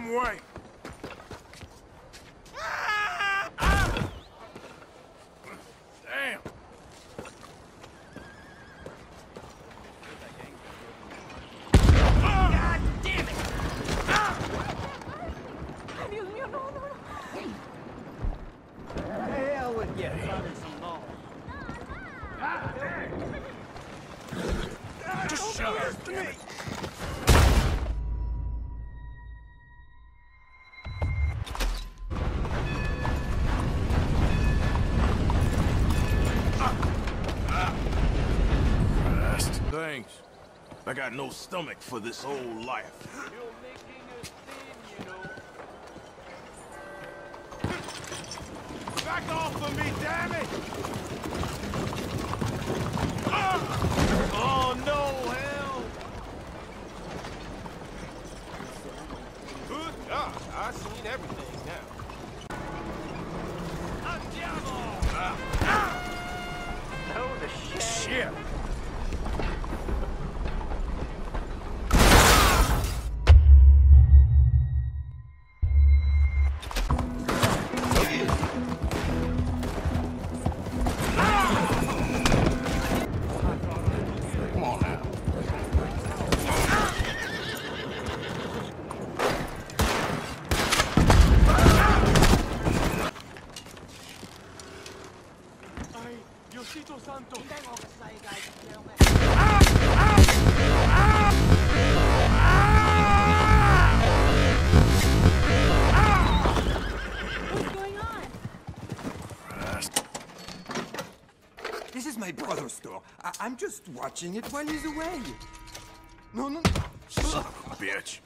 damn way! Damn! God damn it! Dios mío, no, no, no. Hell with you. Some law. Just shut up, damn it! Thanks. I got no stomach for this old life. You're making a scene, you know. Back off of me, damn it! Oh, no, hell! Good God, I've seen everything now. Andiamo! Oh, the shit. Shit! Come on now. Ay, Diosito Santo. What's going on? This is my brother's store. I'm just watching it while he's away. No, no. Son of a bitch.